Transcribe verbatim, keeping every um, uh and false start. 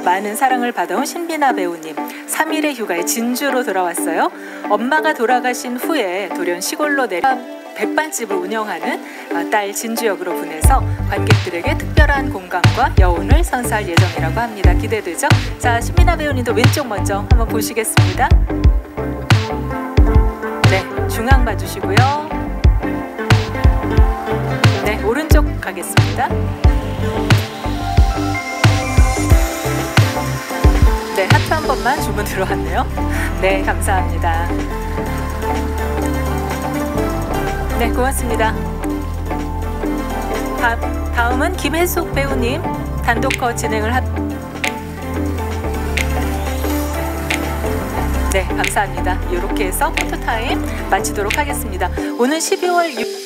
많은 사랑을 받아온 신비나 배우님, 삼 일의 휴가에 진주로 돌아왔어요. 엄마가 돌아가신 후에 돌연 시골로 내려 백반집을 운영하는 딸 진주 역으로 보내서 관객들에게 특별한 공감과 여운을 선사할 예정이라고 합니다. 기대되죠? 자, 신비나 배우님도 왼쪽 먼저 한번 보시겠습니다. 네, 중앙 봐주시고요. 네, 오른쪽 가겠습니다. 네, 하트 한 번만 주문 들어왔네요. 네, 감사합니다. 네, 고맙습니다. 다, 다음은 김혜숙 배우님 단독 컷 진행을 하... 네, 감사합니다. 이렇게 해서 포토타임 마치도록 하겠습니다. 오늘 십이월 육 일